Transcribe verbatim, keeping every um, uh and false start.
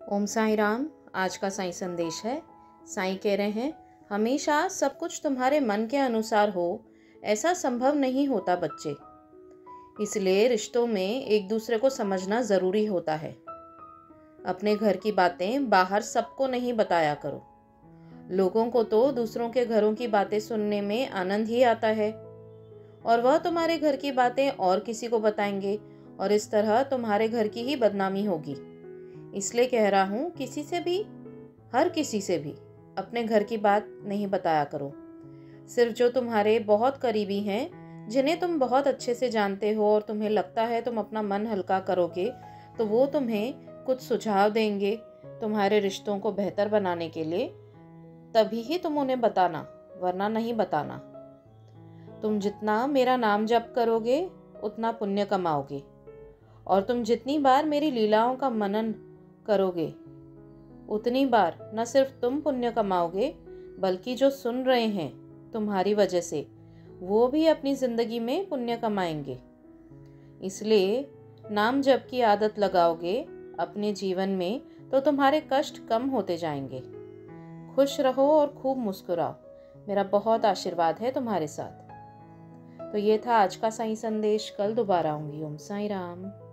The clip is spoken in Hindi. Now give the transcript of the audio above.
ओम साई राम। आज का साईं संदेश है। साईं कह रहे हैं, हमेशा सब कुछ तुम्हारे मन के अनुसार हो ऐसा संभव नहीं होता बच्चे। इसलिए रिश्तों में एक दूसरे को समझना ज़रूरी होता है। अपने घर की बातें बाहर सबको नहीं बताया करो। लोगों को तो दूसरों के घरों की बातें सुनने में आनंद ही आता है और वह तुम्हारे घर की बातें और किसी को बताएंगे और इस तरह तुम्हारे घर की ही बदनामी होगी। इसलिए कह रहा हूँ, किसी से भी, हर किसी से भी अपने घर की बात नहीं बताया करो। सिर्फ जो तुम्हारे बहुत करीबी हैं, जिन्हें तुम बहुत अच्छे से जानते हो और तुम्हें लगता है तुम अपना मन हल्का करोगे तो वो तुम्हें कुछ सुझाव देंगे तुम्हारे रिश्तों को बेहतर बनाने के लिए। तभी ही तुम उन्हें बताना, वरना नहीं बताना। तुम जितना मेरा नाम जप करोगे उतना पुण्य कमाओगे और तुम जितनी बार मेरी लीलाओं का मनन करोगे उतनी बार न सिर्फ तुम पुण्य कमाओगे बल्कि जो सुन रहे हैं तुम्हारी वजह से वो भी अपनी ज़िंदगी में पुण्य कमाएंगे। इसलिए नाम जप की आदत लगाओगे अपने जीवन में तो तुम्हारे कष्ट कम होते जाएंगे। खुश रहो और खूब मुस्कुराओ। मेरा बहुत आशीर्वाद है तुम्हारे साथ। तो ये था आज का साईं संदेश। कल दोबारा आऊँगी। ओम साई राम।